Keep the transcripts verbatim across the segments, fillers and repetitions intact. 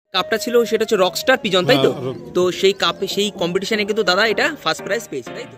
কাপটা ছিল সেটা হচ্ছে রকস্টার পিজন, তাই তো? তো সেই কাপে সেই কম্পিটিশনে কিন্তু দাদা এটা ফার্স্ট প্রাইজ পেয়েছে, তাই তো?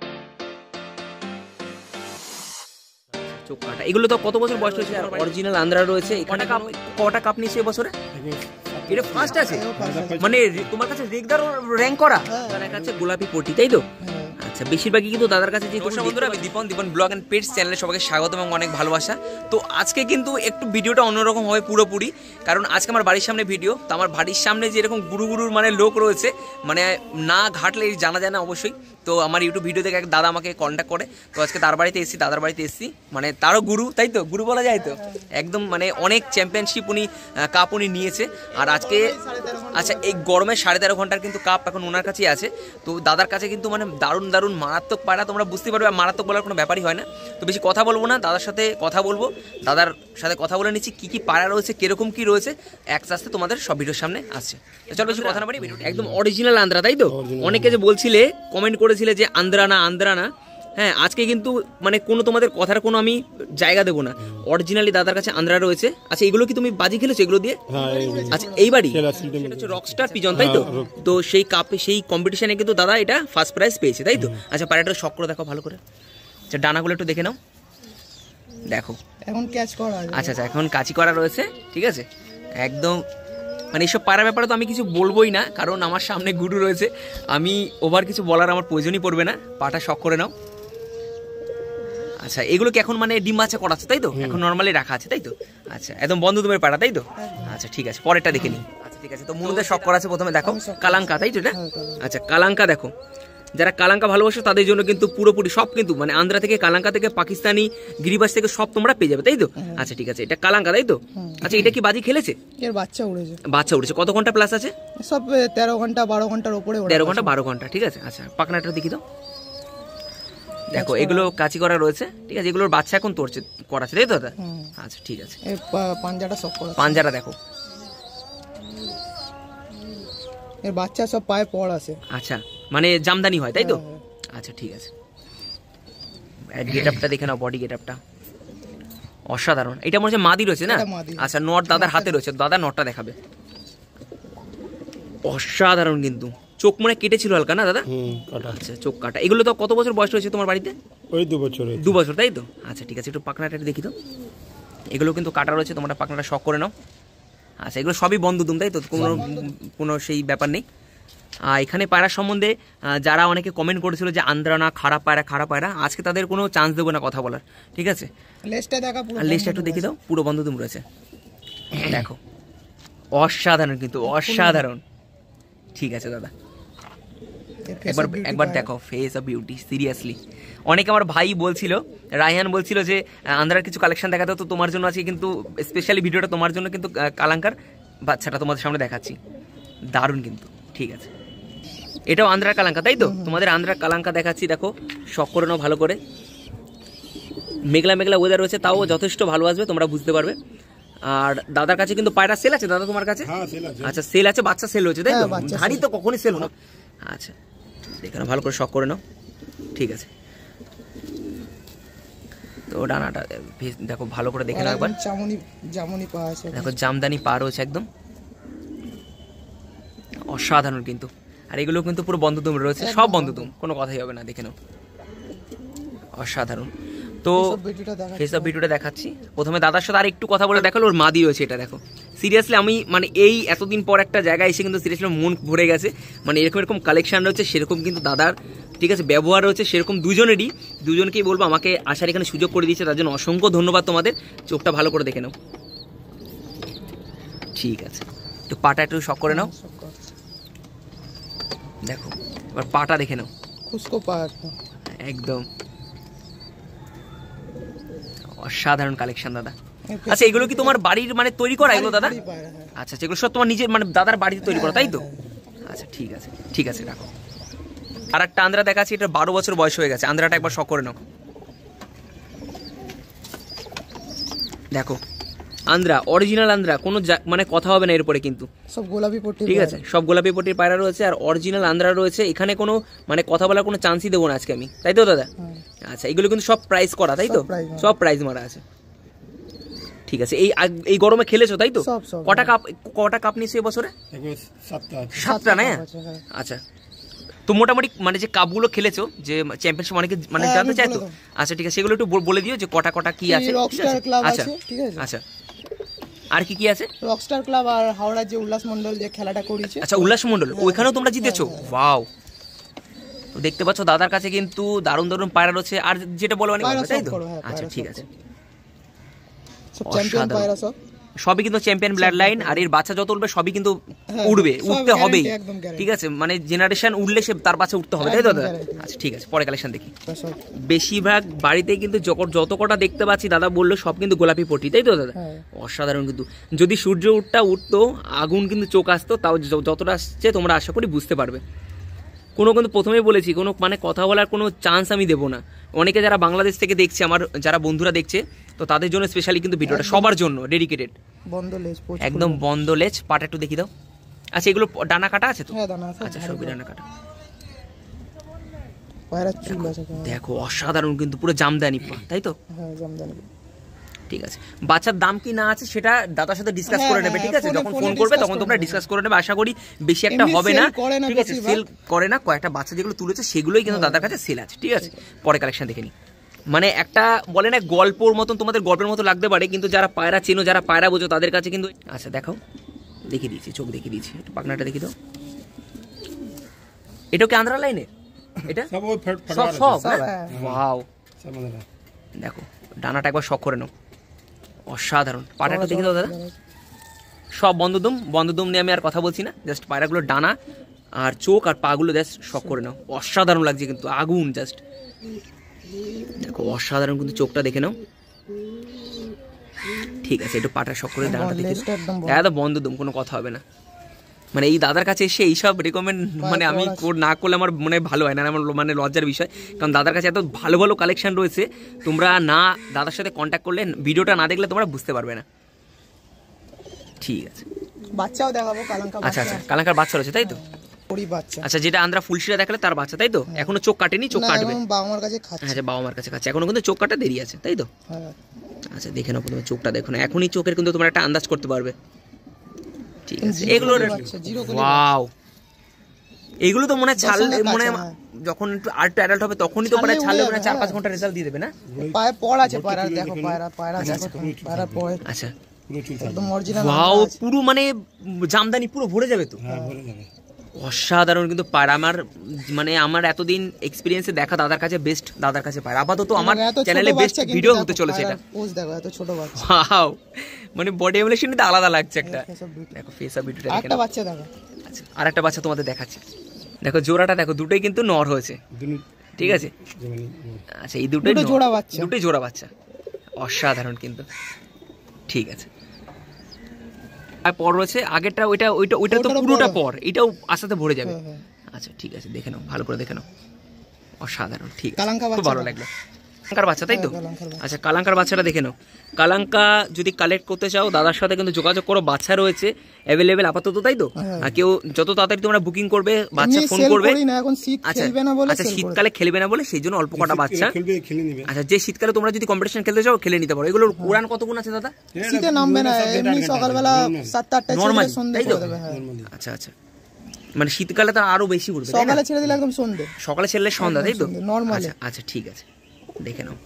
চোখ কাটা এগুলো তো কত বছর বয়স হয়েছে? অরিজিনাল আন্দ্রা রয়েছে। এখানে কাপ কটা কাপ নিয়েছে এবছরে? এটা ফার্স্ট আছে, মানে তোমার কাছে রেগদার র্যাঙ্ক করা, তার কাছে গোলাপি পটি, তাই তো? আচ্ছা, বেশিরভাগই কিন্তু দাদার কাছে। যে বন্ধুরা, আমি Dipan Dipan blog and pets চ্যানেলে সবাইকে স্বাগত এবং অনেক ভালোবাসা। তো আজকে কিন্তু একটু ভিডিওটা অন্যরকম হবে পুরোপুরি, কারণ আজকে আমার বাড়ির সামনে ভিডিও। তো আমার বাড়ির সামনে যেরকম গুরু গুরুর মানে লোক রয়েছে, মানে না ঘাটলে জানা যায় না অবশ্যই। তো আমার ইউটিউব ভিডিও থেকে এক দাদা আমাকে কন্ট্যাক্ট করে, তো আজকে তার বাড়িতে এসেছি, দাদার বাড়িতে এসেছি, মানে তারও গুরু, তাই তো? গুরু বলা যায় তো একদম, মানে অনেক চ্যাম্পিয়নশিপ উনি কাপ উনি নিয়েছে। আর আজকে আচ্ছা, এই গরমে সাড়ে তেরো ঘন্টার কিন্তু কাপ এখন ওনার কাছেই আছে। তো দাদার কাছে কিন্তু মানে দারুণ দারুণ মারাত্মক পায়রা, তোমরা বুঝতে পারবে। মারাত্মক বলার কোনো ব্যাপারই হয় না। তো বেশি কথা বলবো না, দাদার সাথে কথা বলবো, দাদার সাথে কথা বলে নিচ্ছি কী কী পায়রা রয়েছে, কীরকম কী রয়েছে, এক আস্তে তোমাদের সব ভিডিওর সামনে আসছে। চলো বেশি কথা না বাড়ি, একদম অরিজিনাল আন্দ্রা, তাই তো? অনেকে যে বলছিলে, কমেন্ট করেছিলে যে আন্দ্রা না আন্দ্রা না, হ্যাঁ আজকে কিন্তু মানে কোনো তোমাদের কথার কোনো আমি জায়গা দেবো না, অরিজিনালি দাদার কাছে আন্দ্রা রয়েছে। আচ্ছা, এগুলো কি তুমি বাজি খেলেছো এগুলো দিয়ে? আচ্ছা, এইবারই হচ্ছে রকস্টার পিজন, তাই তো? তো সেই কাপে সেই কম্পিটিশনে কিন্তু দাদা এটা ফার্স্ট প্রাইজ পেয়েছে, তাই তো? আচ্ছা, পায়রাটা শক করে দেখো ভালো করে। আচ্ছা, ডানাগুলো একটু দেখে নাও, দেখো এখন ক্যাচ করা। আচ্ছা আচ্ছা, এখন কাচি করা রয়েছে, ঠিক আছে একদম। মানে এইসব পায়রা ব্যাপারে তো আমি কিছু বলবোই না, কারণ আমার সামনে গুরু রয়েছে, আমি ওভার কিছু বলার আমার প্রয়োজনই পড়বে না। পাটা শক করে নাও। আচ্ছা, এগুলো কি এখন মানে ডিম বাচ্চা করাচ্ছে, তাই তো? এখন নর্মালি রাখা আছে, তাই তো? আচ্ছা, একদম বন্ধ তুমি পাড়া, তাই তো? আচ্ছা, ঠিক আছে, পরেরটা দেখে নিই। আচ্ছা, ঠিক আছে। তো মূলতে শক করা আছে প্রথমে, দেখো কালাঙ্কা, তাই তো এটা? আচ্ছা, কালাঙ্কা দেখো, যারা কালাঙ্কা ভালোবাসো তাদের জন্য কিন্তু পুরোপুরি সব কিন্তু মানে আন্দ্রা থেকে, কালাঙ্কা থেকে, পাকিস্তানি গিরিবাস থেকে সব তোমরা পেয়ে যাবে, তাই তো? আচ্ছা, ঠিক আছে, এটা কালাঙ্কা, তাই তো? আচ্ছা, এটা কি বাজি খেলেছে? এর বাচ্চা উড়েছে, বাচ্চা উড়েছে। কত ঘন্টা প্লাস আছে? সব তেরো ঘন্টা বারো ঘন্টার উপরে, তেরো ঘন্টা বারো ঘন্টা, ঠিক আছে। আচ্ছা, পাখনাটা দেখি দাও, দেখো এগুলো কাচি করা রয়েছে, ঠিক আছে। এগুলোর বাচ্চা এখন তোরছে করাছে, তাই তো দাদা? আচ্ছা, ঠিক আছে। পাঞ্জাটা সব করা, পাঞ্জাটা দেখো, এর বাচ্চা সব পায়ে পড় আছে। আচ্ছা, মানে জামদানি হয়, তাই তো? আচ্ছা, ঠিক আছে। গেটআপটা দেখে নাও, বডি গেটআপটা অসাধারণ। এটা মনে হচ্ছে মাদি রয়েছে না? আচ্ছা, নট দাদার হাতে রয়েছে, দাদা নটটা দেখাবে। অসাধারণ কিন্তু, চোখ মনে কেটেছিল হালকা না দাদা? আচ্ছা, চোখ কাটা। এগুলো তো কত বছর বয়স হয়েছে তোমার বাড়িতে? ওই দু বছর, দু বছর, তাই তো? আচ্ছা, ঠিক আছে, একটু পাখনাটা দেখি তো। এগুলো কিন্তু কাটা রয়েছে, তোমরা পাখনাটা শক করে নাও। আচ্ছা, এগুলো সবই বন্ধুদুম, তাই তো? কোনো কোনো সেই ব্যাপার নেই। এখানে পায়রা সম্বন্ধে যারা অনেকে কমেন্ট করেছিল যে আন্দ্রা না, খারাপ পায়রা, খারাপ পায়রা, আজকে তাদের কোনো চান্স দেবো না কথা বলার, ঠিক আছে? লেজটা দেখা, লেজটা একটু দেখি দাও, পুরো বন্ধুদুম রয়েছে, দেখো অসাধারণ কিন্তু, অসাধারণ। ঠিক আছে দাদা, একবার একবার দেখো, ফেস অফ বিউটি, সিরিয়াসলি। অনেকে আমার ভাই বলছিল, রায়হান বলছিল যে আন্দ্রার কিছু কালেকশন দেখাতে, তো তোমার জন্য আছে কিন্তু স্পেশালি ভিডিওটা তোমার জন্য কিন্তু কালাঙ্কার বাচ্চাটা তোমাদের সামনে দেখাচ্ছি, দারুণ কিন্তু, ঠিক আছে। এটাও আন্দ্রার কালাঙ্কা, তাই তো? তোমাদের আন্দ্রার কালাঙ্কা দেখাচ্ছি, দেখো শক করে নাও ভালো করে। মেঘলা মেঘলা ওয়েদার রয়েছে, তাও যথেষ্ট ভালো আসবে, তোমরা বুঝতে পারবে। আর দাদার কাছে কিন্তু পায়রা সেল আছে দাদা, তোমার কাছে? আচ্ছা, সেল আছে, বাচ্চা সেল হয়েছে, তাই তো? ধাড়ি তো কখনই সেল না। আচ্ছা, দেখে নাও ভালো করে, শক করে নাও, ঠিক আছে। তো ডানাটা দেখো ভালো করে দেখে নাও একবার, দেখো জামদানি পা রয়েছে একদম অসাধারণ কিন্তু। আর এগুলো কিন্তু পুরো বন্ধুদুম রয়েছে, সব বন্ধুদুম, কোনো কথাই হবে না, দেখে নাও অসাধারণ। তো ফেসঅফ ভিডিওটা দেখাচ্ছি। প্রথমে দাদার সাথে আর একটু কথা বলে দেখালো, ওর মাদি রয়েছে, এটা দেখো। সিরিয়াসলি আমি মানে এই এতদিন পর একটা জায়গায় এসে কিন্তু সিরিয়াসলি মন ভরে গেছে, মানে এরকম এরকম কালেকশন রয়েছে, সেরকম কিন্তু দাদার, ঠিক আছে, ব্যবহার রয়েছে সেরকম, দুজনেরই, দুজনকেই বলবো আমাকে আসার এখানে সুযোগ করে দিয়েছে, তার জন্য অসংখ্য ধন্যবাদ তোমাদের। চোখটা ভালো করে দেখে নাও, ঠিক আছে। তো পাটা একটু শক করে নাও, দেখো এবার পাটা দেখে নাও, খুশকো পা একদম অসাধারণ কালেকশন দাদা। আচ্ছা, এগুলো কি তোমার বাড়ির মানে তৈরি করা এগুলো দাদা? আচ্ছা, এগুলো সব তোমার নিজের মানে দাদার বাড়িতে তৈরি করা, তাই তো? আচ্ছা, ঠিক আছে, ঠিক আছে, রাখো। আর একটা আন্দ্রা দেখাচ্ছি, এটা বারো বছর বয়স হয়ে গেছে, আন্দ্রাটা একবার শক করে নাও, দেখো আন্দ্রা, অরিজিনাল আন্দ্রা, কোনো মানে কথা হবে না এরপরে কিন্তু, সব গোলাপি পট্টি, ঠিক আছে, সব গোলাপি পট্টির পায়রা রয়েছে, আর অরিজিনাল আন্দ্রা রয়েছে। এখানে কোনো মানে কথা বলার কোনো চান্সই দেবো না আজকে আমি, তাই তো দাদা? আচ্ছা, এগুলো কিন্তু সব প্রাইস করা, তাই তো? সব প্রাইস মারা আছে, ঠিক আছে। এই এই গরমে খেলেছো তাই তো? কটা কাপ কটা কাপ নিয়েছো এবছরে? সাতটা না? আচ্ছা, তো মোটামুটি মানে যে কাপগুলো খেলেছো যে চ্যাম্পিয়নশিপ অনেকে মানে জানতে চাই তো, আচ্ছা ঠিক আছে, সেগুলো একটু বলে দিও যে কটা কটা কি আছে। আচ্ছা আচ্ছা, আর কি কি আছে? রকস্টার ক্লাব আর হাওড়া যে উল্লাস মন্ডল যে খেলাটা করেছে। আচ্ছা, উল্লাস মন্ডল, ওইখানেও তোমরা জিতেছো? ওয়াও, তো দেখতে পাচ্ছ দাদার কাছে কিন্তু দারুণ দারুণ পায়রা রয়েছে। আর যেটা বলো অনেক ভালো তাই তো? আচ্ছা ঠিক আছে, সব চ্যাম্পিয়ন পায়রা, সব সবই কিন্তু চ্যাম্পিয়ন ব্লাড লাইন। আর এর বাচ্চা যত উঠবে সবই কিন্তু উঠবে, উঠতে হবেই, ঠিক আছে, মানে জেনারেশন উঠলে সে তার বাচ্চা উঠতে হবে তাই তো দাদা? আচ্ছা ঠিক আছে, পরে কালেকশন দেখি। বেশিরভাগ বাড়িতে কিন্তু যত কটা দেখতে পাচ্ছি দাদা বললো সব কিন্তু গোলাপি পটি তাই তো দাদা? অসাধারণ কিন্তু, যদি সূর্য উঠটা উঠতো আগুন কিন্তু চোখ আসতো, তাও যতটা আসছে তোমরা আশা করি বুঝতে পারবে। কোনো কিন্তু প্রথমেই বলেছি কোনো মানে কথা বলার কোনো চান্স আমি দেবো না। অনেকে যারা বাংলাদেশ থেকে দেখছে, আমার যারা বন্ধুরা দেখছে, তো তাদের জন্য স্পেশালি কিন্তু ভিডিওটা সবার জন্য ডেডিকেটেড। বন্ধ লেজ, একদম বন্ধ লেজ, পাটা একটু দেখি দাও। আচ্ছা, এগুলো ডানা কাটা আছে তো? হ্যাঁ ডানা আছে। আচ্ছা, সবই ডানা কাটা। পায়রা চুল আছে, দেখো অসাধারণ কিন্তু, পুরো জামদানি পা তাই তো? হ্যাঁ জামদানি। ঠিক আছে, বাচ্চার দাম কি না আছে সেটা দাদার সাথে ডিসকাস করে নেবে, ঠিক আছে? যখন ফোন করবে তখন তোমরা ডিসকাস করে নেবে। আশা করি বেশি একটা হবে না, ঠিক আছে? সেল করে না, কয়েকটা বাচ্চা যেগুলো তুলেছে সেগুলোই কিন্তু দাদার কাছে সেল আছে, ঠিক আছে? পরে কালেকশন দেখে নি। মানে একটা বলে না গল্পর মতন, তোমাদের গল্পের মতো লাগতে পারে, কিন্তু যারা পায়রা চেনো, যারা পায়রা বোঝো তাদের কাছে কিন্তু। আচ্ছা দেখাও, দেখিয়ে দিয়েছি, চোখ দেখিয়ে দিয়েছি, পাখনাটা দেখি দাও। এটাও কি আন্ধ্রা লাইনে? এটা সব সব ওয়াও, দেখো ডানাটা একবার শখ করে নাও, অসাধারণ। পায়রাটা দেখে দাও দাদা, সব বন্ধদম বন্ধদম নিয়ে আমি আর কথা বলছি না, জাস্ট পায়রাগুলো ডানা আর চোখ আর পাগুলো জাস্ট শখ করে নাও, অসাধারণ লাগছে কিন্তু, আগুন জাস্ট দেখো, অসাধারণ কিন্তু। চোখটা দেখে নাও, ঠিক আছে, একটু পাটা শখ করে ডানাটা দেখে দাও, বন্ধদম, কোনো কথা হবে না। মানে এই দাদার কাছে এসে এইসব রেকমেন্ড মানে আমি না করলে আমার মনে ভালো হয় না, আমার মানে লজ্জার বিষয়, কারণ দাদার কাছে এত ভালো ভালো কালেকশন রয়েছে। তোমরা না দাদার সাথে কন্ট্যাক্ট করলে, ভিডিওটা না দেখলে তোমরা বুঝতে পারবে না। ঠিক আছে, বাচ্চাও দেখাবো কালাঙ্কা। আচ্ছা আচ্ছা, কালাঙ্কার বাচ্চা রয়েছে তাই তো? আচ্ছা, যেটা আন্দ্রা ফুলশিরা দেখালে তার বাচ্চা তাই তো? এখনো চোখ কাটেনি, চোখ কাটবে, বাবা মার কাছে খাচ্ছে। আচ্ছা, বাবা মার কাছে খাচ্ছে, এখনো কিন্তু চোখ কাটা দেরি আছে তাই তো? আচ্ছা দেখে নাও প্রথমে চোখটা, দেখো না, এখনই চোখের কিন্তু তোমরা একটা আন্দাজ করতে পারবে। ঠিক আছে, এগুলো ওয়াও, এগুলো তো মনে ছাল মনে যখন একটু আর্ট অ্যাডাল্ট হবে তখনই তো মানে ছালে মানে চার পাঁচ ঘন্টা রেজাল্ট দিয়ে দেবে না? পায়ে পড় আছে, পায়রা দেখো, পায়রা পায়রা দেখো, পায়রা পড়ে। আচ্ছা একদম অরিজিনাল, ওয়াও, পুরো মানে জামদানি পুরো ভরে যাবে তো? হ্যাঁ ভরে যাবে, অসাধারণ কিন্তু পায়রা। আমার মানে আমার এতদিন এক্সপিরিয়েন্সে দেখা দাদার কাছে বেস্ট, দাদার কাছে পায়রা আপাতত আমার চ্যানেলে বেস্ট ভিডিও হতে চলেছে এটা। পোজ দেখো, এত ছোট বাচ্চা, ওয়াও, মানে বডি এমুলেশনটা আলাদা লাগছে একটা। দেখো ফেস আপ ভিডিওটা দেখো, একটা বাচ্চা দেখো। আচ্ছা, আরেকটা বাচ্চা তোমাদের দেখাচ্ছি, দেখো জোড়াটা দেখো, দুটোই কিন্তু নর হয়েছে, ঠিক আছে? আচ্ছা, এই দুটোই জোড়া বাচ্চা, দুটোই জোড়া বাচ্চা, অসাধারণ কিন্তু, ঠিক আছে। আর পর রয়েছে আগেরটা, ওইটা ওইটা ওইটা তো পুরোটা পর, এটাও আস্তে ভরে যাবে। আচ্ছা ঠিক আছে, দেখে নাও, ভালো করে দেখে নাও, অসাধারণ, ঠিক আছে, খুব ভালো লাগলো। কালাঙ্কার বাচ্চা তাই তো? আচ্ছা, কালাঙ্কার বাচ্চাটা দেখে নাও। কালাঙ্কা যদি কালেক্ট করতে চাও দাদার সাথে কিন্তু যোগাযোগ করো, বাচ্চা রয়েছে অ্যাভেলেবেল আপাতত তাই তো? আর কেউ যত তাড়াতাড়ি তোমরা বুকিং করবে, বাচ্চা ফোন করবে। আচ্ছা আচ্ছা, শীতকালে খেলবে না বলে সেই জন্য অল্প কটা বাচ্চা। আচ্ছা, যে শীতকালে তোমরা যদি কম্পিটিশন খেলতে চাও খেলে নিতে পারো। এগুলোর উড়ান কত গুণ আছে দাদা? শীতে নামবে না, এমনি সকালবেলা সাতটা আটটা নরমাল সন্ধ্যা তাই তো? আচ্ছা আচ্ছা, মানে শীতকালে তো আরো বেশি উড়বে, সকালে ছেড়ে দিলে একদম সন্ধ্যে, সকালে ছেড়লে সন্ধ্যা তাই তো? নরমাল। আচ্ছা ঠিক আছে, দেখে নাও।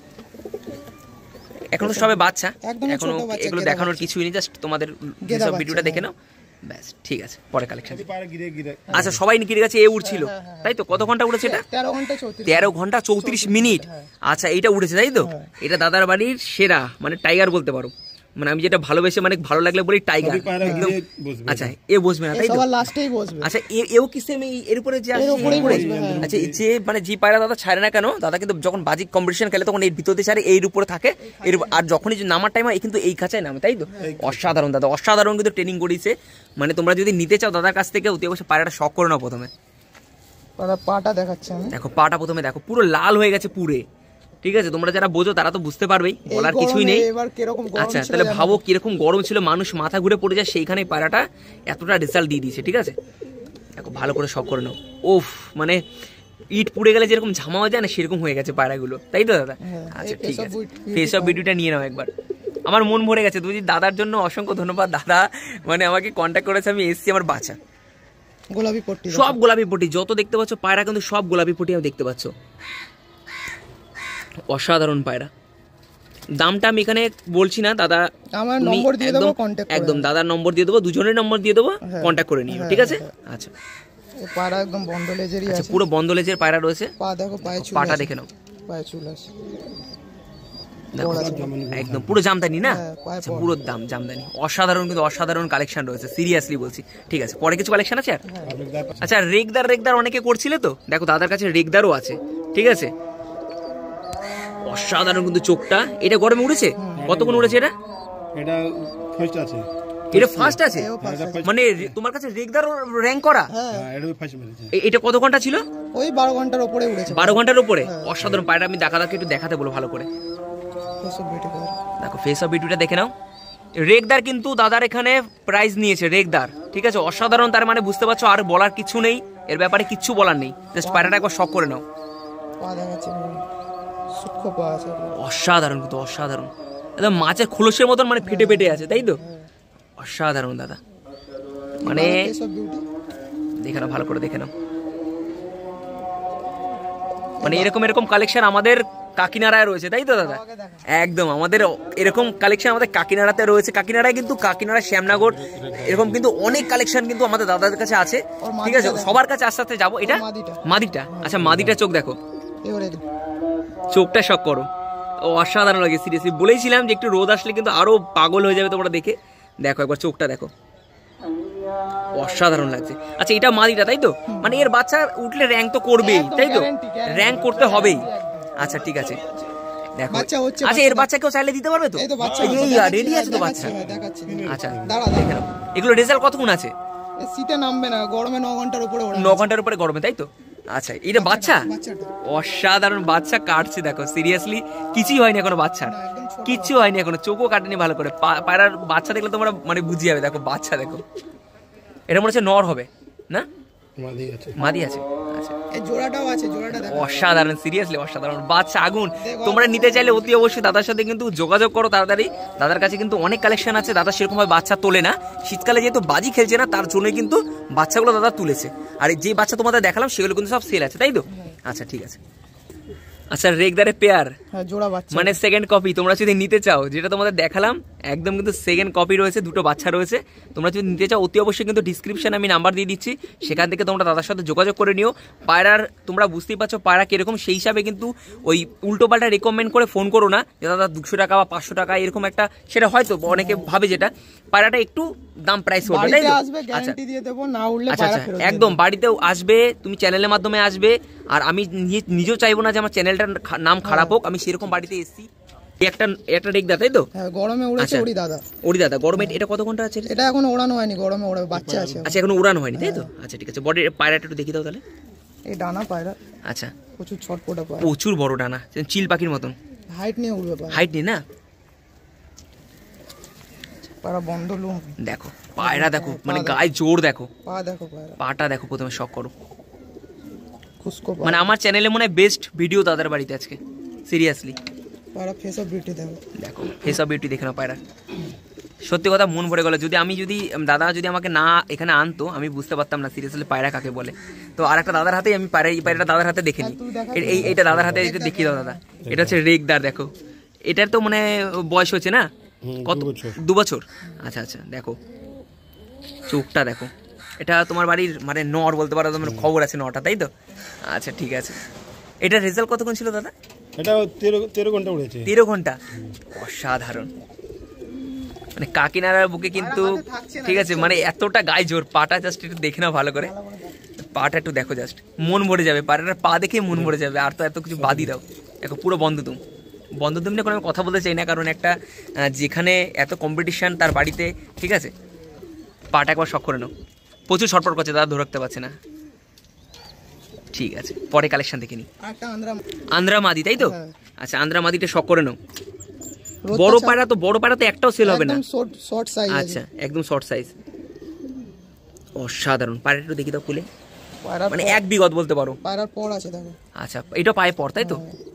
এখন তো সবে বাচ্চা, এখনো এগুলো দেখানোর কিছুই নেই, জাস্ট তোমাদের সব ভিডিওটা দেখে নাও ব্যাস, ঠিক আছে। পরে কালেকশন। আচ্ছা, সবাই গিরে গেছে, এ উড়ছিল তাই তো? কত ঘন্টা উড়েছে এটা? তেরো ঘন্টা চৌত্রিশ মিনিট। আচ্ছা, এটা উঠেছে তাই তো? এটা দাদার বাড়ির সেরা, মানে টাইগার বলতে পারো, মানে আমি যেটা ভালোবেসে মানে ভালো লাগলে বলি টাইগার একদম। আচ্ছা, এ বসবে না তাই তো? আচ্ছা, এও কি সেম এর উপরে যে আসে? আচ্ছা, যে মানে যে পায়রা দাদা ছাড়ে না কেন, দাদা কিন্তু যখন বাজি কম্পিটিশন খেলে তখন এর ভিতরে ছাড়ে, এর উপরে থাকে, এর আর যখনই নামার টাইম হয় কিন্তু এই খাঁচায় নামে তাই তো? অসাধারণ দাদা, অসাধারণ কিন্তু ট্রেনিং করিয়েছে। মানে তোমরা যদি নিতে চাও দাদার কাছ থেকে, অতি অবশ্যই পায়রাটা শখ করে নাও প্রথমে। পাটা দেখাচ্ছে, দেখো পাটা প্রথমে দেখো, পুরো লাল হয়ে গেছে পুরে, ঠিক আছে? তোমরা যারা বোঝো তারা তো বুঝতে পারবেই, বলার কিছুই নেই। আচ্ছা, তাহলে ভাবো কিরকম গরম ছিল, মানুষ মাথা ঘুরে পড়ে যায়, সেইখানে পায়রাটা এতটা রেজাল্ট দিয়ে দিয়েছে, ঠিক আছে? দেখো ভালো করে সব করে নাও। ওফ, মানে ইট পুড়ে গেলে যেরকম ঝামা হয়ে যায় না, সেরকম হয়ে গেছে পায়রাগুলো তাই তো দাদা? আচ্ছা ঠিক আছে, ফেস অফ ভিডিওটা নিয়ে নাও একবার। আমার মন ভরে গেছে। তুই দাদার জন্য অসংখ্য ধন্যবাদ। দাদা মানে আমাকে কন্ট্যাক্ট করেছে, আমি এসছি আমার বাচ্চা গোলাপি পট্টি, সব গোলাপি পট্টি যত দেখতে পাচ্ছ পায়রা কিন্তু সব গোলাপি পট্টি আমি দেখতে পাচ্ছ। অসাধারণ পায়রা। দামটা আমি এখানে বলছি না দাদা, আমার নম্বর দিয়ে দেবো, কন্টাক্ট করে একদম দাদার নম্বর দিয়ে দেবো, দুজনের নম্বর দিয়ে দেবো, কন্ট্যাক্ট করে নিও, ঠিক আছে? আচ্ছা, এই পায়রা একদম বন্ধ লেজেরই আচ্ছা আছে, পুরো বন্ধ লেজের পায়রা রয়েছে। পা দেখো, পায়ে চুল, পাটা দেখে নাও, পায়ে চুল আছে, দেখো একদম পুরো জামদানি না? আচ্ছা পুরো দাম জামদানি। অসাধারণ কিন্তু অসাধারণ কালেকশন রয়েছে, সিরিয়াসলি বলছি। ঠিক আছে, পরে কিছু কালেকশন আছে আর? আচ্ছা রেগদার রেগদার অনেকে করছিলে তো, দেখো দাদার কাছে রেগদারও আছে, ঠিক আছে? অসাধারণ কিন্তু চোখটা। এটা গরমে উড়েছে? কতক্ষণ উড়েছে এটা? এটা ফার্স্ট আছে, এটা ফার্স্ট আছে মানে তোমার কাছে রেগদার র‍্যাঙ্ক করা? হ্যাঁ এটা ফার্স্ট মেরেছে। এটা কত ঘন্টা ছিল? ওই বারো ঘন্টার উপরে উড়েছে। বারো ঘন্টার উপরে? অসাধারণ পায়রা। আমি দেখা দাকে একটু দেখাতে বলো ভালো করে, দেখো ফেস অফ বিউটিটা দেখে নাও। রেগদার কিন্তু দাদার এখানে প্রাইস নিয়েছে, রেগদার, ঠিক আছে? অসাধারণ, তার মানে বুঝতে পারছো আর বলার কিছু নেই এর ব্যাপারে, কিচ্ছু বলার নেই, জাস্ট পায়রাটা একবার শক করে নাও। পা দেখাচ্ছে, সূক্ষ্ম পা আছে, অসাধারণ কিন্তু অসাধারণ, একদম মাছের খোলসের মতন মানে ফেটে ফেটে আছে, তাই তো? অসাধারণ দাদা, মানে দেখে নাও ভালো করে, দেখে নাও। মানে এরকম এরকম কালেকশন আমাদের কাকিনাড়ায় রয়েছে, তাই তো দাদা? একদম আমাদের এরকম কালেকশন আমাদের কাকিনাড়াতে রয়েছে। কাকিনাড়ায় কিন্তু কাকিনাড়া, শ্যামনগর এরকম কিন্তু অনেক কালেকশন কিন্তু আমাদের দাদাদের কাছে আছে, ঠিক আছে? সবার কাছে আস্তে আস্তে যাবো। এটা মাদিটা, আচ্ছা মাদিটা চোখ দেখো, চোখটা শক করো, ও অসাধারণ লাগে সিরিয়াসলি। বলেইছিলাম যে একটু রোদ আসলে কিন্তু আরো পাগল হয়ে যাবে তোমরা দেখে। দেখো একবার চোখটা দেখো, অসাধারণ লাগছে। আচ্ছা এটা মাদিটা, তাই তো? মানে এর বাচ্চা উঠলে র্যাঙ্ক তো করবেই, তাই তো? র্যাঙ্ক করতে হবেই। আচ্ছা ঠিক আছে, দেখো। আচ্ছা এর বাচ্চা কেউ চাইলে দিতে পারবে তো? রেডি আছে তো বাচ্চা? আচ্ছা দেখে নাও। এগুলো রেজাল্ট কতক্ষণ আছে? শীতে নামবে না, গরমে ন ঘন্টার উপরে, ন ঘন্টার উপরে গরমে, তাই তো? আচ্ছা এটা বাচ্চা, অসাধারণ বাচ্চা কাটছে, দেখো সিরিয়াসলি কিছুই হয়নি এখনো বাচ্চার, কিচ্ছু হয়নি এখনো, চোখও কাটেনি ভালো করে। পায়রার বাচ্চা দেখলে তোমরা মানে বুঝিয়ে যাবে। দেখো বাচ্চা দেখো, এটা মনে হচ্ছে নর হবে না? মাদি আছে। আচ্ছা এই জোড়াটাও আছে, জোড়াটা দেখো, অসাধারণ সিরিয়াসলি অসাধারণ বাচ্চা, আগুন। তোমরা নিতে চাইলে অতি অবশ্যই দাদার সাথে কিন্তু যোগাযোগ করো তাড়াতাড়ি। দাদার কাছে কিন্তু অনেক কালেকশন আছে। দাদা সেরকম ভাবে বাচ্চা তোলে না, শীতকালে যেহেতু বাজি খেলছে না তার জন্য কিন্তু বাচ্চাগুলো দাদা তুলেছে। আর যে বাচ্চা তোমাদের দেখালাম সেগুলো কিন্তু সব সেল আছে, তাই তো? আচ্ছা ঠিক আছে। আচ্ছা রেগদারে পেয়ার, জোড়া বাচ্চা মানে সেকেন্ড কপি, তোমরা যদি নিতে চাও, যেটা তোমাদের দেখালাম একদম কিন্তু সেকেন্ড কপি রয়েছে, দুটো বাচ্চা রয়েছে। তোমরা যদি নিতে চাও অতি অবশ্যই কিন্তু ডিসক্রিপশনে আমি নাম্বার দিয়ে দিচ্ছি, সেখান থেকে তোমরা দাদার সাথে যোগাযোগ করে নিও। পায়রার তোমরা বুঝতেই পারছো পায়রা কিরকম, সেই হিসাবে কিন্তু ওই উল্টো পাল্টা রেকমেন্ড করে ফোন করো না যে দাদা দুশো টাকা বা পাঁচশো টাকা এরকম একটা, সেটা হয়তো অনেকে ভাবে যেটা, পায়রাটা একটু দাম প্রাইস হবে, তাই তো? আচ্ছা আচ্ছা আচ্ছা একদম বাড়িতেও আসবে, তুমি চ্যানেলের মাধ্যমে আসবে। আর আমি নিজেও চাইবো না যে আমার চ্যানেলটার নাম খারাপ হোক, আমি সেরকম বাড়িতে এসেছি। একটা একটা রেগদা, তাই তো? হ্যাঁ গরমে উড়েছে ওড়ি দাদা, ওড়ি দাদা গরমে। এটা কত ঘন্টা আছে? এটা এখনো ওড়ানো হয়নি, গরমে ওড়াবে, বাচ্চা আছে। আচ্ছা এখনো উড়ানো হয়নি, তাই তো? আচ্ছা ঠিক আছে, বডি পায়রাটা একটু দেখি দাও তাহলে। এই ডানা পায়রা, আচ্ছা প্রচুর ছটপটা পায়রা, প্রচুর বড় ডানা, চিল পাখির মতন। হাইট নিয়ে উড়বে পায়রা, হাইট নেই না? পায়রা বন্ধ লুম, দেখো পায়রা দেখো, মানে গায়ে জোর দেখো, পা দেখো, পায়রা পাটা দেখো, প্রথমে শক করো। খুশকো, মানে আমার চ্যানেলে মনে হয় বেস্ট ভিডিও দাদার বাড়িতে আজকে, সিরিয়াসলি। পায়রা ফেস অফ বিউটি দেখো, দেখো ফেস অফ বিউটি দেখে নাও পায়রা। সত্যি কথা মন ভরে গেল। যদি আমি যদি দাদা যদি আমাকে না এখানে আনতো আমি বুঝতে পারতাম না সিরিয়াসলি পায়রা কাকে বলে। তো আর একটা দাদার হাতেই আমি পায়রা, এই পায়রাটা দাদার হাতে দেখে নিই। এই এইটা দাদার হাতে এটা দেখিয়ে দাও দাদা। এটা হচ্ছে রেগদার, দেখো এটার তো মানে বয়স হচ্ছে না কত? দু বছর। আচ্ছা আচ্ছা দেখো চোখটা দেখো, এটা তোমার বাড়ির মানে নর বলতে পারো, তোমার খবর আছে নটা, তাই তো? আচ্ছা ঠিক আছে। এটার রেজাল্ট কতক্ষণ ছিল দাদা? এটা তেরো তেরো ঘন্টা উড়েছে। তেরো ঘন্টা? অসাধারণ। মানে কাকিনাড়ার বুকে কিন্তু ঠিক আছে, মানে এতটা গায়ে জোর। পাটা জাস্ট একটু দেখে নাও ভালো করে, পাটা একটু দেখো, জাস্ট মন ভরে যাবে। পাটার পা দেখে মন ভরে যাবে। আর তো এত কিছু বাদই দাও, দেখো পুরো বন্ধুতুম। বন্ধুতুম নিয়ে কোনো কথা বলতে চাই না, কারণ একটা যেখানে এত কম্পিটিশন তার বাড়িতে, ঠিক আছে? পাটা একবার শখ করে নাও। প্রচুর ছটপট করছে দাদা, ধরে রাখতে পারছে না। ঠিক আছে পরে কালেকশন দেখে নি। আন্দ্রা মাদি, তাই তো? আচ্ছা আন্দ্রা মাদিটা শখ করে নাও। বড় পায়রা তো, বড় পায়রা তো একটাও সেল হবে না। আচ্ছা একদম শর্ট সাইজ, অসাধারণ। পায়রা একটু দেখি দাও খুলে, মানে এক বিগত বলতে পারো। পায়রার পর আছে দেখো। আচ্ছা এটা পায়ে পর, তাই তো?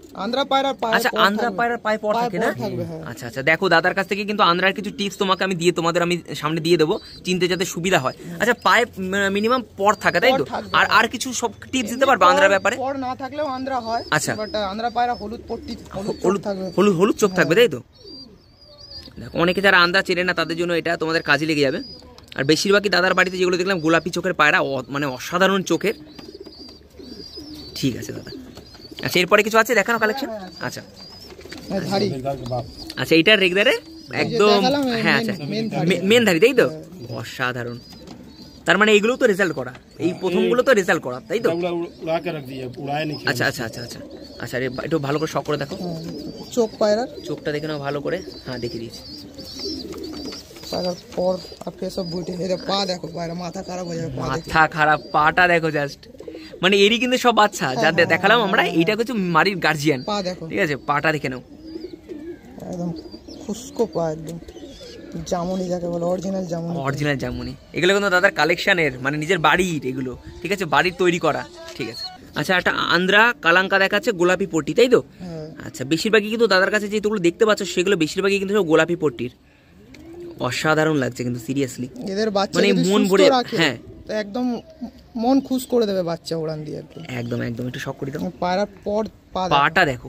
আন্দ্রা পায়রার পায়ে আচ্ছা পর আন্দ্রা থাকবে। পায়রার পায়ে পর পায়ে থাকে পর না থাকবে, হ্যাঁ। আচ্ছা আচ্ছা দেখো দাদার কাছ থেকে কিন্তু আন্দ্রার কিছু টিপস তোমাকে আমি দিয়ে তোমাদের আমি সামনে দিয়ে দেবো চিনতে যাতে সুবিধা হয়। আচ্ছা পায়ে মিনিমাম পর থাকে তাই তো? পর থাকবে, আর আর কিছু সব টিপস দিতে পারবে আন্দ্রার ব্যাপারে? পর না থাকলেও আন্দ্রা হয়, আচ্ছা। বাট আন্দ্রা পায়রা হলুদ পট্টি হলুদ চোখ হলুদ থাকবে। হলুদ হলুদ চোখ থাকবে তাই তো? দেখো অনেকে যারা আন্দ্রা চেনে না তাদের জন্য এটা তোমাদের কাজে লেগে যাবে। আর বেশিরভাগই দাদার বাড়িতে যেগুলো দেখলাম গোলাপি চোখের পায়রা, অ- মানে অসাধারণ চোখের। ঠিক আছে দাদা। আচ্ছা এরপরে কিছু আছে দেখানো কালেকশন? আচ্ছা হ্যাঁ, ধাড়ি বাপ আচ্ছা এইটার রেগদারে একদম দেখালাম, এই হ্যাঁ main- আচ্ছা main ধাড়ি। মে- মেন ধারি তাই তো? অসাধারণ। তার মানে এইগুলো তো রেজাল্ট করা, এই প্রথমগুলো তো রেজাল্ট করা তাই তো? उड़ा उड़ा के रख दिया, उड़ाया नहीं আচ্ছা আচ্ছা আচ্ছা আচ্ছা আচ্ছা রে একটু ভালো করে শখ করে দেখো, হ্যাঁ, চোখ পায়রার চোখটা দেখে নাও ভালো করে। হ্যাঁ দেখে দিয়েছি। পায়রার পর আর ফেস অফ বিউটি। এই দেখো পা দেখো, পায়রা মাথা খারাপ হয়ে যাবে পা দেখে। মাথা খারাপ, পাটা দেখো জাস্ট, মানে এরই কিন্তু সব বাচ্চা যা দে- দেখালাম আমরা, এইটা কিছু মারির গার্জিয়ান। পা দেখো ঠিক আছে পাটা দেখে নাও, একদম খুস্কো পা, একদম জামুনি যাকে বলে, অরিজিনাল জামুনি। অরিজিনাল জামুনি। এগুলো কিন্তু দাদার কালেকশনের, মানে নিজের বাড়ির এগুলো, ঠিক আছে বাড়ির তৈরি করা। ঠিক আছে আচ্ছা একটা আন্দ্রা কালাঙ্কা দেখাচ্ছে গোলাপি পট্টি তাই তো? হ্যাঁ, আচ্ছা বেশিরভাগই কিন্তু দাদার কাছে যেগুলো দেখতে পাচ্ছ সেগুলো বেশিরভাগই কিন্তু সব গোলাপি পট্টির। অসাধারণ লাগছে কিন্তু সিরিয়াসলি, এদের বাচ্চা মানে যদি মন সুস্থ ভরে- রাখে, হ্যাঁ। তো একদম মন খুশ করে দেবে বাচ্চা উড়ান দিয়ে একদম। একদম একদম একটু শখ করে দাও। পায়রার পর পা দেখো। পাটা দেখো,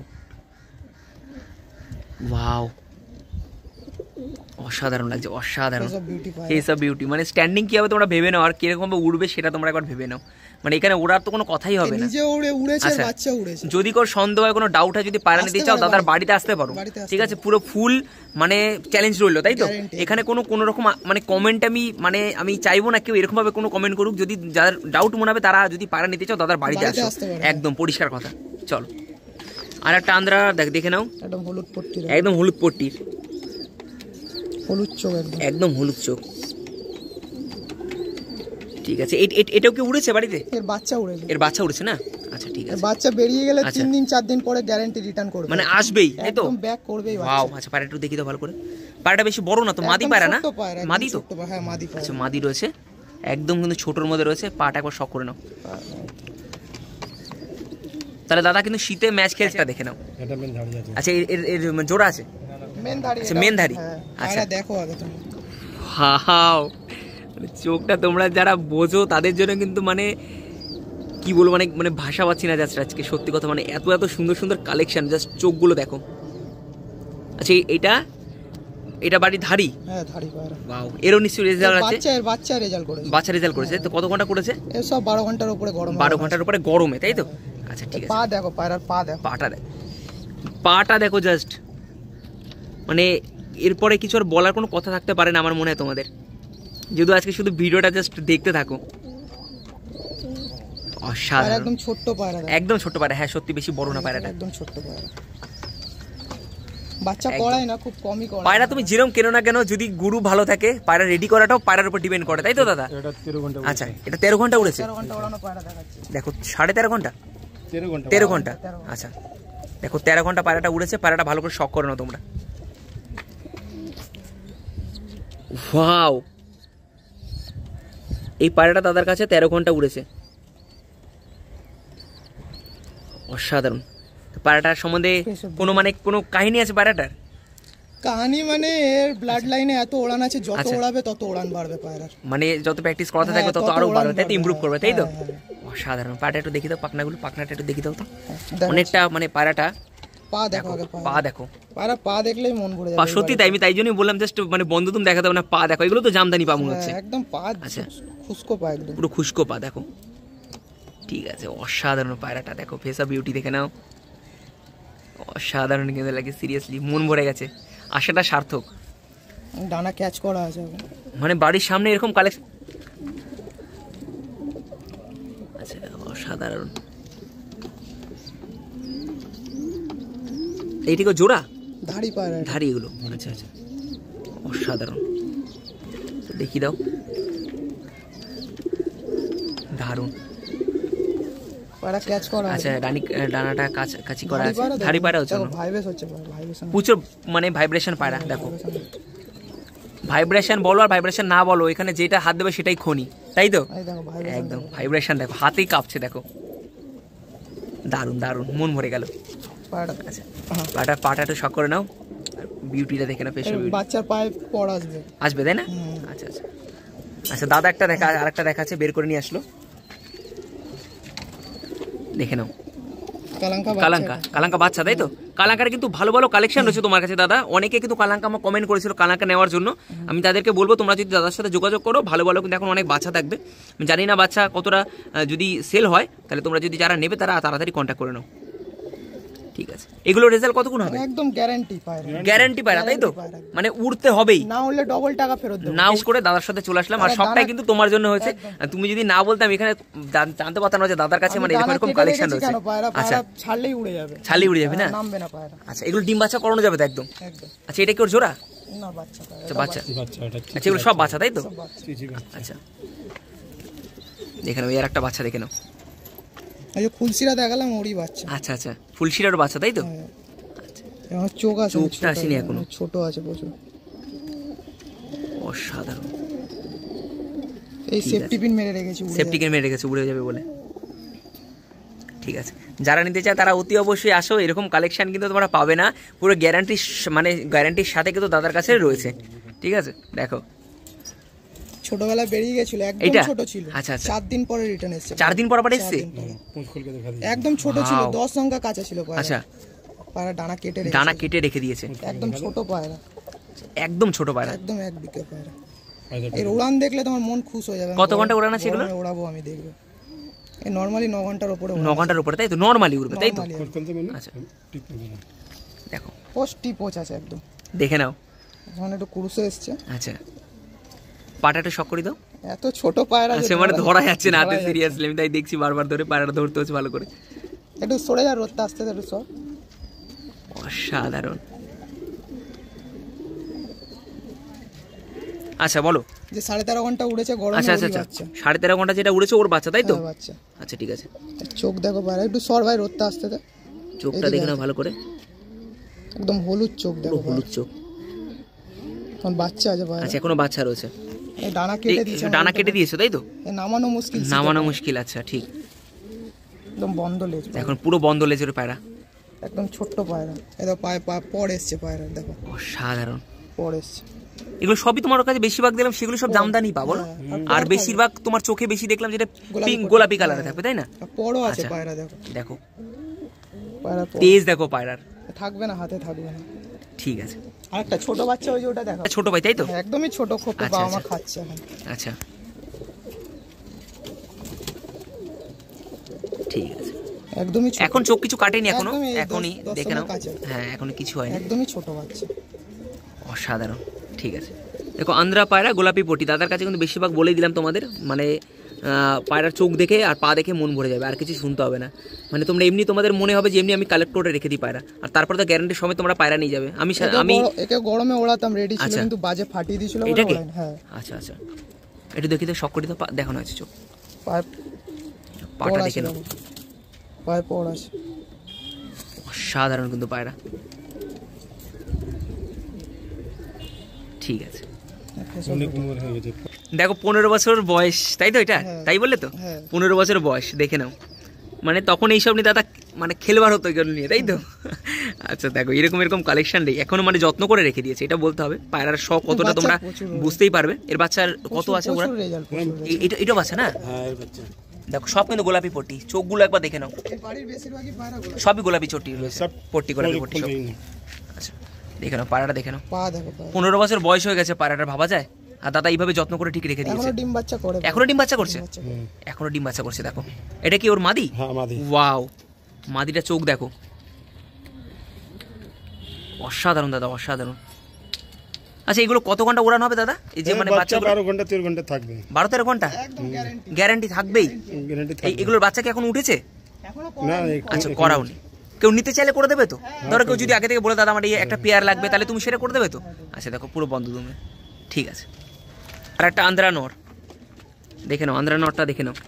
ওয়াও অসাধারণ লাগছে, অসাধারণ। Face of beauty পায়রা। ফেস অফ বিউটি, মানে স্ট্যান্ডিং কি হবে তোমরা ভেবে নাও, আর কিরকম ভাবে উড়বে সেটা তোমরা একবার ভেবে নাও। মানে এখানে ওড়ার তো কোনো কথাই হবে না। নিজে উড়ে উড়েছে আর আচ্ছা। বাচ্চা উড়েছে। যদি কোনো সন্দেহ হয়, কোনো ডাউট হয়, যদি পায়রা নিতে আসতে চাও পারে দাদার বাড়ি- বাড়িতে আসতে পারো। বাড়িতে আসতে ঠিক আছে পুরো ফুল মানে চ্যালেঞ্জ রইলো তাই তো? Guarantee। এখানে কোনো কোনো রকম আ- মানে কমেন্ট আমি মানে আমি চাইবো না কেউ এরকম ভাবে কোনো কমেন্ট করুক। যদি যাদের ডাউট মনে হবে তারা যদি পায়রা নিতে চাও দাদার বাড়িতে বাড়িতে আসো, আসতে পারে। একদম পরিষ্কার কথা। চলো আর একটা আন্দ্রা দেখ দেখে নাও, একদম হলুদ পট্টি, একদম হলুদ পট্টির, হলুদ চোখ একদম। একদম হলুদ চোখ। ঠিক আছে এ- এ- এটাও কি উড়েছে বাড়িতে? এর বাচ্চা উড়েছে। এর বাচ্চা উড়েছে না? আচ্ছা ঠিক এর আছে, বাচ্চা বেরিয়ে গেলে আচ্ছা। তিন দিন চার দিন পরে গ্যারান্টি রিটার্ন করবে, মানে আসবেই তাই তো? একদম ব্যাক করবেই ওয়াও বাচ্চা। আচ্ছা পায়রা একটু দেখি তো ভালো করে। পায়রাটা বেশি বড় না তো, মাদি একদম পায়রা না? ছোট্ট পায়রা, একদম মাদি তো? ছোট্ট পায়রা, হ্যাঁ মাদি পায়রা। আচ্ছা মাদি রয়েছে, একদম কিন্তু ছোটর মধ্যে রয়েছে। পাটা একবার শখ করে নাও। তাহলে দাদা কিন্তু শীতে ম্যাচ খেলছে দেখে নাও। এটা মেন ধাড়ি আছে। আচ্ছা এর এর- এর জোড়া আছে? মেন ধাড়ি, আচ্ছা, এটা- main ধাড়ি। হ্যাঁ, আচ্ছা। পায়রা দেখো আগে তুমি। হাও মানে চোখটা তোমরা যারা বোঝো তাদের জন্য কিন্তু মানে কি বলবো, মানে মানে ভাষা পাচ্ছি না জাস্ট আজকে সত্যি কথা, মানে এত এত সুন্দর সুন্দর কালেকশন, জাস্ট চোখগুলো দেখো। আচ্ছা এই- এটা এটা বাড়ির ধাড়ি? হ্যাঁ ধাড়ি পায়রা। ওয়াও এরও নিশ্চয়ই এর রেজাল্ট আছে? বাচ্চা এর বাচ্চা রেজাল্ট করেছে। বাচ্চা রেজাল্ট করেছে তো কত ঘন্টা করেছে? এর সব বারো ঘন্টার উপরে গরম। বারো ঘন্টার উপরে গরমে তাই তো? আচ্ছা ঠিক আছে পা দেখো, পায়রার পা দেখো। পাটা দেখো, পাটা দেখো জাস্ট, মানে এরপরে কিছু আর বলার কোনো কথা থাকতে পারে না আমার মনে হয় তোমাদের, যদি আজকে শুধু ভিডিওটা জাস্ট দেখতে থাকো। পায়রা অসাধারণ, একদম ছোট্ট পায়রা দেখো। একদম ছোট পায়রা, হ্যাঁ সত্যি বেশি বড় না পায়রাটা। একদম ছোট্ট পায়রা, বাচ্চা একদম। করায় না, খুব কমই করায়। পায়রা তুমি যেরকম কেন না কেন, যদি গুরু ভালো থাকে পায়রা রেডি করাটাও পায়রার উপর ডিপেন্ড করে তাই তো দাদা? এটা তেরো ঘন্টা আচ্ছা এটা তেরো ঘন্টা উড়েছে, তেরো ঘন্টা ওড়ানো পায়রা দেখাচ্ছে। দেখো সাড়ে তেরো ঘন্টা, তেরো ঘন্টা তেরো ঘন্টা তেরো ঘন্টা। আচ্ছা দেখো তেরো ঘন্টা পায়রাটা উড়েছে। পায়রাটা ভালো করে শখ করে নাও তোমরা। ওয়াও এই পায়রাটা দাদার কাছে তেরো ঘন্টা উড়েছে, অসাধারণ। তো পায়রাটার সম্বন্ধে কোনো মানে কোনো কাহিনী আছে পায়রাটার? কাহানি মানে এর ব্লাড লাইনে এত ওড়ান আছে, যত আচ্ছা। ওড়াবে তত ওড়ান বাড়বে পায়রার। মানে যত প্র্যাকটিস করাতে থাকবে হ্যাঁ, তত তত আরো উড়ান বাড়বে তাই তো, বাড়বে, ইমপ্রুভ করবে তাই তো? হ্যাঁ, অসাধারণ। পায়রাটা একটু দেখি দাও, পাখনাগুলো পাখনাটা একটু দেখি দাও তো। দেখো, অনেকটা মানে পায়রাটা পা দেখো দেখো, আগে পা পায়রা। দেখো, পায়রা পা দেখলেই মন ভরে পা যাবে। সত্যি তাই, আমি তাই জন্যই বললাম জাস্ট মানে বন্ধু তুমি দেখাতে হবে না, পা দেখো, এগুলো তো জামদানি পা মনে হ্যাঁ, হচ্ছে, একদম পা আচ্ছা। খুস্কো পা একদম। পুরো খুশকো পা দেখো। ঠিক আছে অসাধারণ পায়রাটা দেখো, ফেস অফ বিউটি দেখে নাও, অসাধারণ কিন্তু লাগে সিরিয়াসলি, মন ভরে গেছে, আশাটা সার্থক। ডানা ক্যাচ করা আছে এখন। মানে বাড়ির সামনে এরকম কালেকশন, আচ্ছা অসাধারণ। এইটিকে জোড়া ধাড়ি পায়রা এটা। ধারি এগুলো, আচ্ছা আচ্ছা অসাধারণ। তো দেখি দাও, দারুণ। পায়রা ক্যাচ করা আছে। আচ্ছা ডানি ডানাটা কাছ কাছি করা ধাড়ি আছে, পায়রা দেখো, ধারি পায়রা হচ্ছে দেখো, না? ভাইব্রেস হচ্ছে পায়রা, ভাইব্রেশন। প্রচুর মানে ভাইব্রেশন পায়রা দেখো, ভাইব্রেশন বলো আর ভাইব্রেশন না বলো, এখানে যেটা হাত দেবে সেটাই খনি তাই তো? এই দেখো ভাইব্রেশন। একদম ভাইব্রেশন দেখো, হাতেই কাঁপছে দেখো, দারুণ দারুণ, মন ভরে গেল। পায়রা আচ্ছা পাটা পাটা একটু শখ করে নাও, বিউটিটা দেখে নাও, ফেসের বিউটি বাচ্চার পায়ে পর আসবে আসবে তাই না? আচ্ছা আচ্ছা আচ্ছা দাদা একটা দেখা, আরেকটা দেখাচ্ছে, বের করে নিয়ে আসলো, দেখে নাও। কালাঙ্কা কালাঙ্কা কালাঙ্কা বাচ্চা তাই তো? কালাঙ্কার কিন্তু ভালো ভালো কালেকশন রয়েছে তোমার কাছে দাদা। অনেকে কিন্তু কালাঙ্কা আমার কমেন্ট করেছিল কালাঙ্কা নেওয়ার জন্য। আমি তাদেরকে বলবো তোমরা যদি দাদার সাথে যোগাযোগ করো, ভালো ভালো কিন্তু এখন অনেক বাচ্চা থাকবে। আমি জানি না বাচ্চা কতটা যদি সেল হয়, তাহলে তোমরা যদি যারা নেবে তারা তাড়াতাড়ি কন্ট্যাক্ট করে নাও। ঠিক আছে, এগুলো রেজাল্ট কতক্ষণ হবে? একদম গ্যারান্টি পায়রা, গ্যারান্টি পায়রা তাই তো? মানে উড়তে হবেই, না হলে ডবল টাকা ফেরত দেবো। না করে দাদার সাথে চলে আসলাম, আর সবটাই কিন্তু তোমার জন্য হয়েছে। তুমি যদি না বলতাম এখানে জানতে পারতাম না যে দাদার কাছে মানে এরকম এরকম কালেকশন রয়েছে। আচ্ছা ছাড়লেই উড়ে যাবে, ছাড়লেই উড়ে যাবে না, নামবে না পায়রা। আচ্ছা এগুলো ডিম বাচ্চা করানো যাবে তো একদম? একদম। আচ্ছা এটা কি ওর জোড়া? না বাচ্চা পায়রা, আচ্ছা বাচ্চা, বাচ্চা এটা আচ্ছা এগুলো সব বাচ্চা তাই তো? চিচি বাচ্চা। আচ্ছা দেখে নাও, এর একটা বাচ্চা দেখে নাও। এই যে ফুলশিরা দেখালাম ওরই বাচ্চা। আচ্ছা আচ্ছা ফুলশিরার বাচ্চা তাই তো? আমার চোখ আছে, চোখটা আসেনি এখনো, ছোট আছে প্রচুর, অসাধারণ। এই সেফটি পিন মেরে রেখেছি, সেফটি পিন মেরে রেখেছে উড়ে যাবে বলে। ঠিক আছে, যারা নিতে চায় তারা অতি অবশ্যই আসো, এরকম কালেকশন কিন্তু তোমরা পাবে না, পুরো গ্যারান্টি মানে গ্যারান্টির সাথে কিন্তু দাদার কাছে রয়েছে। ঠিক আছে দেখো, ছোটবেলায় বেরিয়ে গেছিল, একদম ছোট ছিল। আচ্ছা আচ্ছা চার দিন পরে রিটার্ন এসেছে। চার দিন পর আবার এসেছে? পুঁজ খুলকে দেখা দিই। একদম ছোট ছিল, দশ সংখ্যা কাঁচা ছিল পায়রা। আচ্ছা পায়রা ডানা কেটে রেখেছে, ডানা কেটে রেখে দিয়েছে, একদম ছোট পায়রা, একদম ছোট পায়রা, একদম এক বিকে পায়রা। এর উড়ান দেখলে তোমার মন খুশ হয়ে যাবে। কত ঘন্টা উড়ান আছে এগুলো? উড়াবো আমি, দেখবে এই নরমালি ন ঘন্টার উপরে, ন ঘন্টার উপরে তাই তো? নরমালি উড়বে তাই তো? পুঁজ খুলতে মানে আচ্ছা টিপ করবে না। দেখো পোস্টি পোচ আছে একদম, দেখে নাও। এখন একটু কুরুসে এসছে। আচ্ছা পাটা একটু শখ করে দাও। এত ছোট পায়রা আচ্ছা মানে ধরা যাচ্ছে না হাতে, সিরিয়াসলি আমি তাই দেখছি বারবার ধরে পায়রাটা ধরতে হচ্ছে ভালো করে। একটু সরে যা, রোদটা আসতে একটু সব। অসাধারণ। আচ্ছা বলো। যে সাড়ে তেরো ঘন্টা উড়েছে গরমে, আচ্ছা আচ্ছা ওরই আচ্ছা বাচ্চা। সাড়ে তেরো ঘন্টা যেটা উড়েছে ওর বাচ্চা তাই তো? হ্যাঁ, বাচ্চা। আচ্ছা ঠিক আছে, চোখ দেখো পায়রা, একটু সর ভাই, রোদটা আসতে দে। চোখটা দেখে নাও ভালো করে, একদম হলুদ চোখ পুরো দেখো, হলুদ চোখ। এখন বাচ্চা আছে পায়রা। আচ্ছা এখনো বাচ্চা রয়েছে, এই ডানা কেটে দিয়েছে, ডানা কেটে দিয়েছো তাই তো? এই নামানো মুশকিল, নামানো মুশকিল। আচ্ছা ঠিক, একদম বন্ধ লেজ, এখন পুরো বন্ধ লেজের পায়রা, একদম ছোট্ট পায়রা। এই দেখো পায়ে পা পর এসছে পায়রা, দেখো অসাধারণ। পর এসছে। এগুলো সবই তোমার কাছে বেশিরভাগ দেখলাম সেগুলো সব জামদানি পাবো না? হ্যাঁ, আর বেশিরভাগ তোমার চোখে বেশি দেখলাম যেটা পিঙ্ক গোলাপি কালারে থাকবে তাই না? আর পরও আছে আচ্ছা। পায়রা, দেখো দেখো পায়রা পর তেজ দেখো পায়রার, থাকবে না, হাতে থাকবে না। ঠিক আছে। আর একটা ছোট বাচ্চা ওই যে ওটা দেখো, ছোট ভাই তাই তো? হ্যাঁ, একদমই ছোট, খোপে আচ্ছা, বাবা মা আচ্ছা। খাচ্ছে এখন। আচ্ছা ঠিক আছে, একদমই ছোট, এখন চোখ কিছু কাটেনি এখনো, একদমই এই দশ- এখনই দশ দেখে নাও। সময় কাছে। হ্যাঁ এখনো কিছু হয়নি, একদমই ছোট বাচ্চা। অসাধারণ। ঠিক আছে দেখো, আন্দ্রা পায়রা গোলাপি পটি দাদার কাছে কিন্তু বেশিরভাগ বলেই দিলাম তোমাদের, মানে আহ, পায়রার চোখ দেখে আর পা দেখে মন ভরে যাবে, আর কিছু শুনতে হবে না। মানে তোমরা এমনি তোমাদের মনে হবে যে এমনি আমি কালেক্ট করে রেখে দিই পায়রা, আর তারপরে তো গ্যারান্টির সময় তোমরা পায়রা নিয়ে যাবে। আমি সা- একে আমি গর- একে গরমে ওড়াতাম, রেডি ছিল, আচ্ছা। কিন্তু বাজে ফাটিয়ে দিয়েছিল বলে এটাকে? ওড়াইনি। হ্যাঁ, আচ্ছা আচ্ছা একটু দেখি তো, শখ করি তো, পা- দেখানো আছে চোখ, পায়ে পাটা পর দেখে আছে, নাও, দেখো। পায়ে পর আছে। অসাধারণ কিন্তু পায়রা। ঠিক আছে অনেক উমর হয়ে গেছে। দেখো পনেরো বছর বয়স তাই তো? এটা হ্যাঁ। তাই বললে তো? হ্যাঁ। পনেরো বছর বয়স দেখে নাও, মানে তখন এইসব নিয়ে দাদা মানে খেলবার হতো এগুলো নিয়ে তাই তো? আচ্ছা দেখো এরকম এরকম কালেকশন নেই এখনো, মানে যত্ন করে রেখে দিয়েছে, এটা বলতে হবে। পায়রার শখ কতটা বাচ্চা তোমরা প্রচুর। বুঝতেই পারবে। এর বাচ্চার কত আছে ওরা? প্রচুর রেজাল্ট, প্রচুর result। এ- এটা এটা বাচ্চা না? হ্যাঁ এর বাচ্চা দেখো সব কিন্তু গোলাপি পট্টি, চোখগুলো একবার দেখে নাও, এই বাড়ির বেশিরভাগই পায়রা গুলো। সবই গোলাপি চটি রয়েছে, সব পট্টি গোলাপি পট্টি সব। খুলবেই না। আচ্ছা দেখে নাও পায়রাটা দেখে নাও, পা দেখো পায়রা। পনেরো বছর বয়স হয়ে গেছে পায়রাটার, ভাবা যায়? আর দাদা এইভাবে যত্ন করে ঠিক রেখে দিয়েছে, এখনো ডিম বাচ্চা করে, এখনো ডিম বাচ্চা করছে, ডিম বাচ্চা করে। হুম। এখনো ডিম বাচ্চা করছে। দেখো এটা কি ওর মাদি? হ্যাঁ আমাদের ওয়াও, মাদিটা চোখ দেখো, অসাধারণ দাদা অসাধারণ। আচ্ছা এগুলো কত ঘন্টা ওড়ানো হবে দাদা? এই যে মানে বাচ্চা বাচ্চাগুলো বারো ঘন্টা তেরো ঘন্টা থাকবে, বারো তেরো ঘন্টা একদম গ্যারান্টি। গ্যারান্টি থাকবেই। গ্যারান্টি এই থাকবে এগুলোর বাচ্চা কি এখন উঠেছে? এখনো না করায়নি। এই- আচ্ছা এখন- করাওনি, কেউ নিতে চাইলে করে দেবে তো? ধরো কেউ যদি আগে থেকে বলে দাদা আমার এই একটা পেয়ার লাগবে, তাহলে তুমি সেটা করে দেবে তো? আচ্ছা দেখো পুরো বন্ধ তুমি, ঠিক আছে। আর একটা আন্দ্রা নর দেখে নাও, আন্দ্রা নরটা দেখে নাও,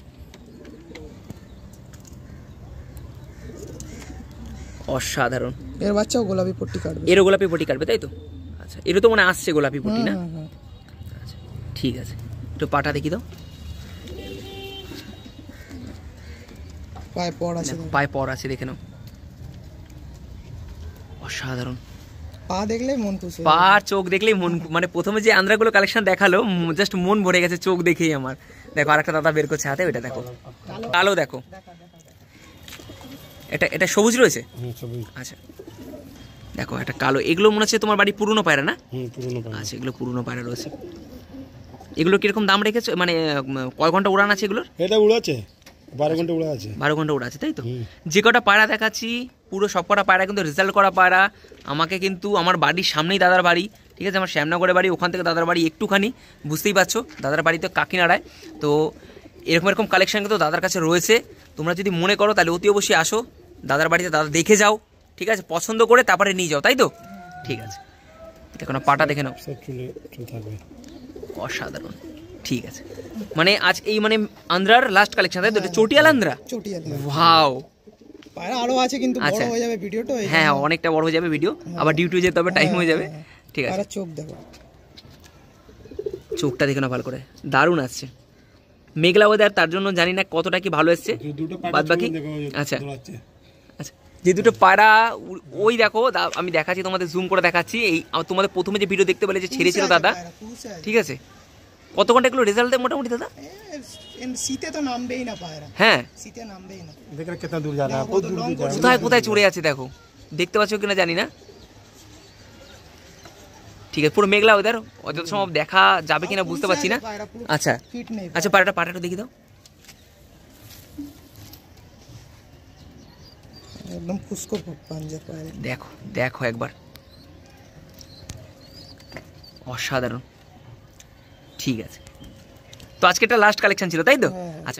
অসাধারণ। এর বাচ্চাও গোলাপি পট্টি কাটবে। এরও গোলাপি পটি কাটবে তাই তো? আচ্ছা এরও তো মনে আসছে গোলাপি পটি না? হুম, হুম। আচ্ছা ঠিক আছে, একটু পাটা দেখি দাও, পায়ে পর আছে, দেখো। পায়ে পর আছে দেখে নাও, অসাধারণ। পা দেখলেই মন খুশি পা আর চোখ দেখলেই মন, মানে প্রথমে যে আন্দ্রাগুলো কালেকশন দেখালো জাস্ট মন ভরে গেছে চোখ দেখেই আমার। দেখো আরেকটা দাদা বের করছে হাতে, ওইটা দেখো কালো, দেখো এটা এটা সবুজ রয়েছে। হুম, সবুজ। আচ্ছা দেখো এটা কালো, এগুলো মনে হচ্ছে তোমার বাড়ি পুরনো পায়রা না? হুম, পুরনো পায়রা। আচ্ছা এগুলো পুরনো পায়রা রয়েছে। এগুলো কিরকম দাম রেখেছো, মানে উম, কয় ঘন্টা উড়ান আছে এগুলোর? এটা উড়াচ্ছে বারো ঘন্টা উড়া আছে। বারো ঘন্টা উড়া আছে তাই তো? হুম। যে কটা পায়রা দেখাচ্ছি পুরো সব কটা পায়রা কিন্তু রেজাল্ট করা পায়রা। আমাকে কিন্তু আমার বাড়ির সামনেই দাদার বাড়ি, ঠিক আছে, আমার শ্যামনগরের বাড়ি, ওখান থেকে দাদার বাড়ি একটুখানি, বুঝতেই পারছো দাদার বাড়ি তো কাকিনাড়ায়। তো এরকম এরকম কালেকশন কিন্তু দাদার কাছে রয়েছে। তোমরা যদি মনে করো তাহলে অতি অবশ্যই আসো দাদার বাড়িতে, দাদা দেখে যাও, ঠিক আছে, পছন্দ করে তারপরে নিয়ে যাও, তাই তো? ঠিক আছে, দেখো না পাটা দেখে নাও, সব চুলে চুল থাকবে। অসাধারণ। ঠিক আছে, মানে আজ এই মানে আন্দ্রার লাস্ট কালেকশন তাই তো? এটা চটিয়াল আন্দ্রা, চটিয়াল। ওয়াও। পায়রা আরো আছে কিন্তু বড় আচ্ছা। হয়ে যাবে ভিডিওটা। হ্যাঁ অনেকটা বড় হয়ে যাবে ভিডিও, আবার ডিউটি যেতে হবে, টাইম হয়ে যাবে। ঠিক আছে, পায়রা চোখ দেখো, চোখটা দেখে না ভালো করে, দারুণ আসছে। মেঘলা ওয়েদার, তার জন্য জানি না কতটা কি ভালো এসছে এই দুটো পায়রা বাদ বাকি। চুল দেখো, ওই যে আচ্ছা দৌড়াচ্ছে। আচ্ছা, যে দুটো পায়রা উ- ওই দেখো দা- আমি দেখাচ্ছি তোমাদের, জুম করে দেখাচ্ছি। এই আ- তোমাদের প্রথমে যে ভিডিও দেখতে পেলে যে ছেড়েছিল দাদা, পায়রা, পুষে আছে। ঠিক আছে, কত ঘন্টা এগুলো রেজাল্ট দেয় মোটামুটি দাদা? এ, এম- শীতে তো নামবেই না পায়রা, হ্যাঁ, শীতে নামবেই না। देख रहे कितना दूर जा रहा है, बहुत दूर दूर जा रहा है। কোথায় কোথায় চড়ে আছে দেখো, দেখতে পাচ্ছ কিনা জানি না। ঠিক আছে, পুরো মেঘলা ওয়েদার, অযথা সময় দেখা যাবে কিনা বুঝতে পারছি না। পায়রা পুরো আচ্ছা ফিট নেই। আচ্ছা, পায়রাটা পায়রাটা দেখি দাও। একদম ফুসকো পাঞ্জা পায়রা। দেখো দেখো একবার, অসাধারণ। ঠিক আছে, তো আজকে এটা লাস্ট কালেকশন ছিল তাই তো? হ্যাঁ। আচ্ছা